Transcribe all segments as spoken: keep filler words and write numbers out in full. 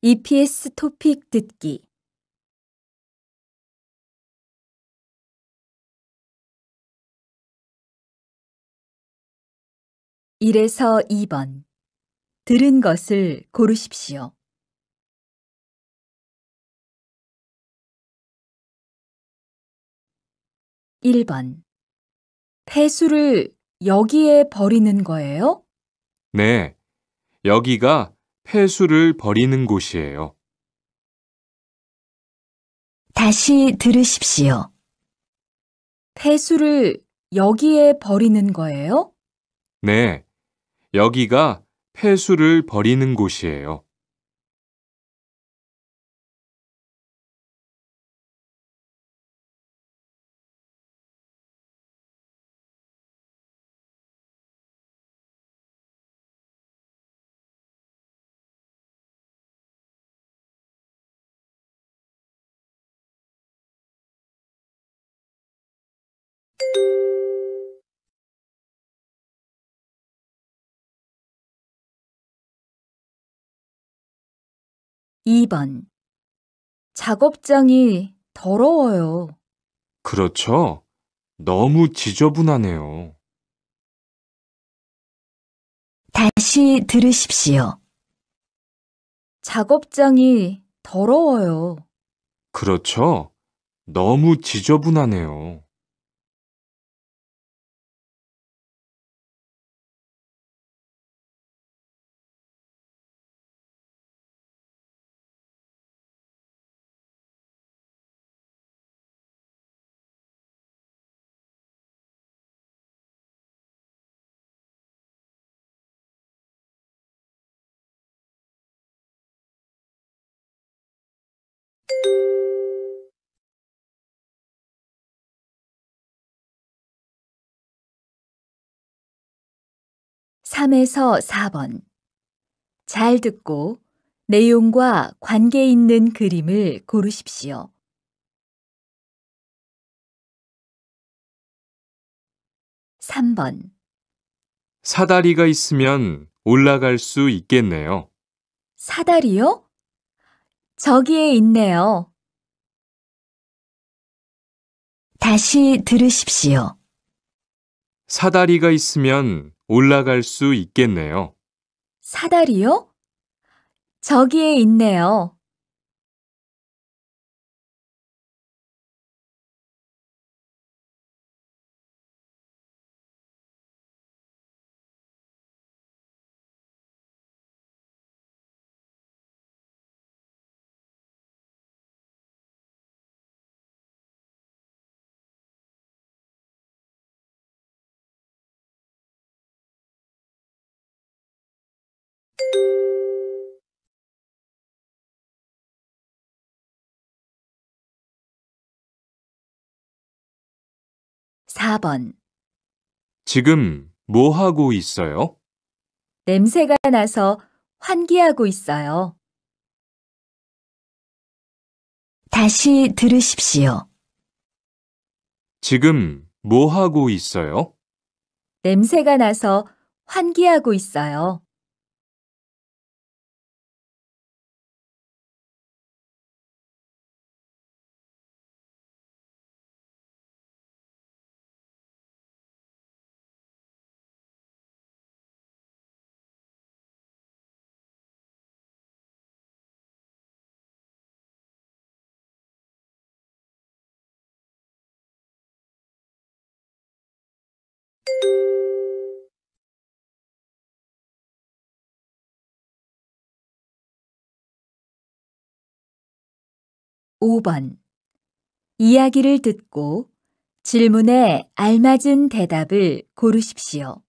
이피에스 토픽 듣기 일에서 이 번 들은 것을 고르십시오. 일 번 폐수를 여기에 버리는 거예요? 네, 여기가 폐수를 버리는 곳이에요. 다시 들으십시오. 폐수를 여기에 버리는 거예요? 네, 여기가 폐수를 버리는 곳이에요. 이 번 작업장이 더러워요. 그렇죠? 너무 지저분하네요. 다시 들으십시오. 작업장이 더러워요. 그렇죠? 너무 지저분하네요. 삼에서 사 번 잘 듣고 내용과 관계 있는 그림을 고르십시오. 삼 번 사다리가 있으면 올라갈 수 있겠네요. 사다리요? 저기에 있네요. 다시 들으십시오. 사다리가 있으면 올라갈 수 있겠네요. 사다리요? 저기에 있네요. 사 번 지금 뭐 하고 있어요? 냄새가 나서 환기하고 있어요. 다시 들으십시오. 지금 뭐 하고 있어요? 냄새가 나서 환기하고 있어요. 오 번 이야기를 듣고 질문에 알맞은 대답을 고르십시오.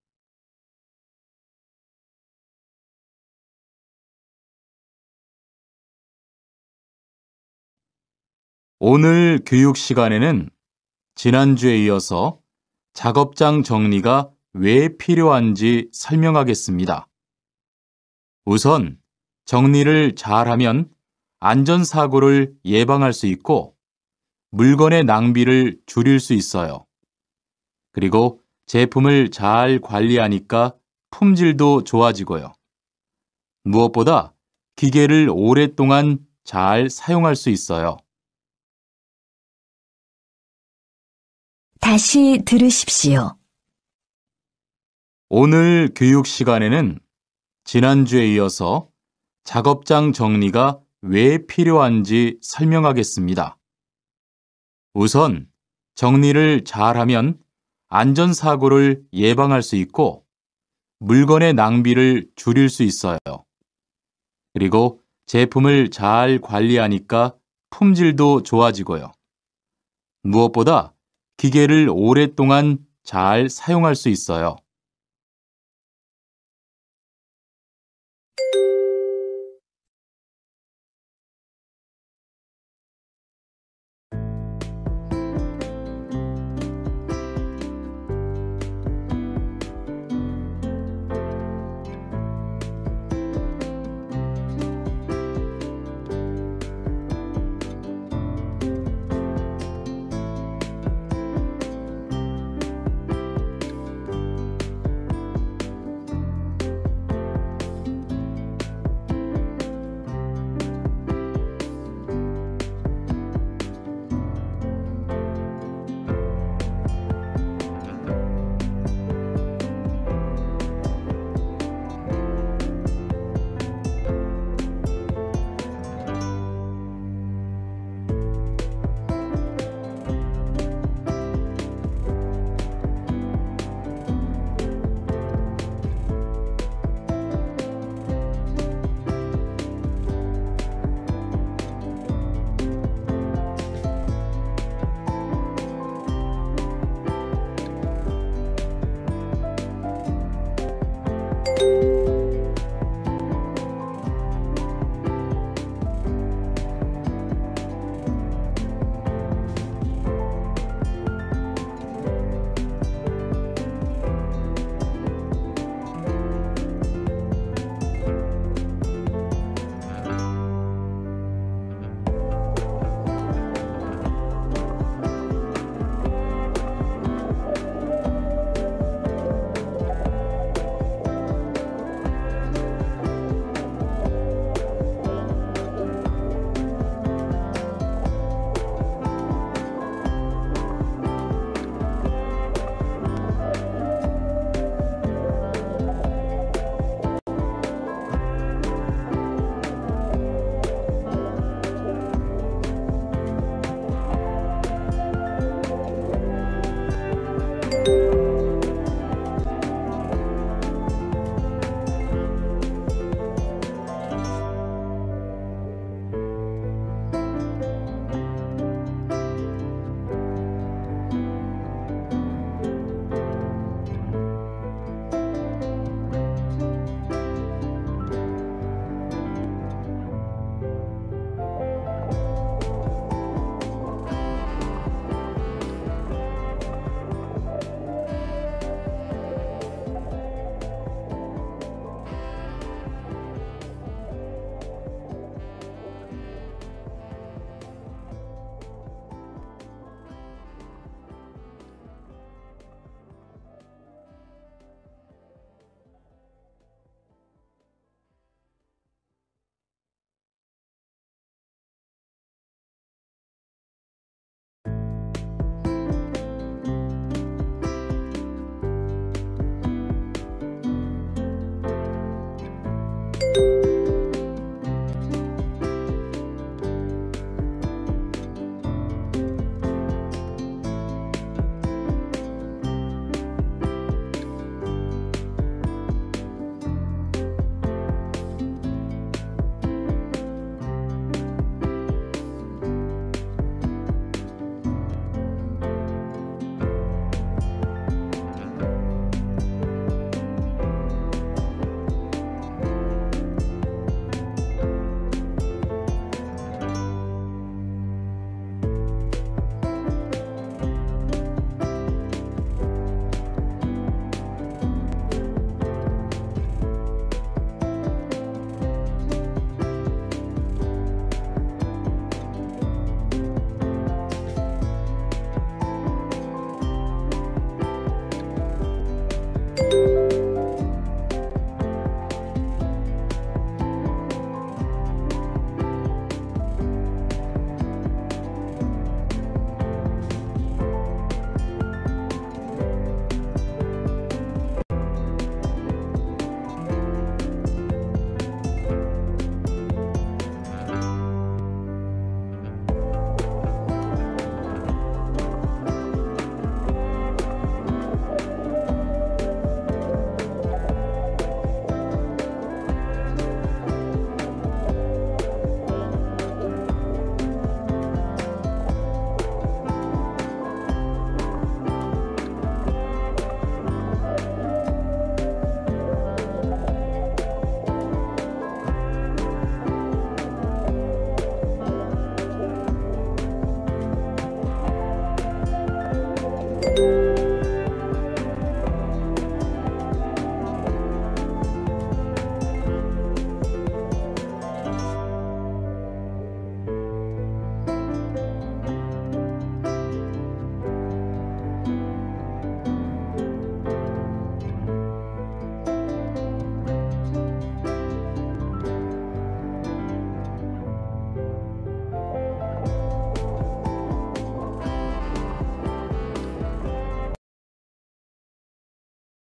오늘 교육 시간에는 지난주에 이어서 작업장 정리가 왜 필요한지 설명하겠습니다. 우선 정리를 잘하면 안전사고를 예방할 수 있고 물건의 낭비를 줄일 수 있어요. 그리고 제품을 잘 관리하니까 품질도 좋아지고요. 무엇보다 기계를 오랫동안 잘 사용할 수 있어요. 다시 들으십시오. 오늘 교육 시간에는 지난주에 이어서 작업장 정리가 왜 필요한지 설명하겠습니다. 우선 정리를 잘하면 안전사고를 예방할 수 있고 물건의 낭비를 줄일 수 있어요. 그리고 제품을 잘 관리하니까 품질도 좋아지고요. 무엇보다 기계를 오랫동안 잘 사용할 수 있어요.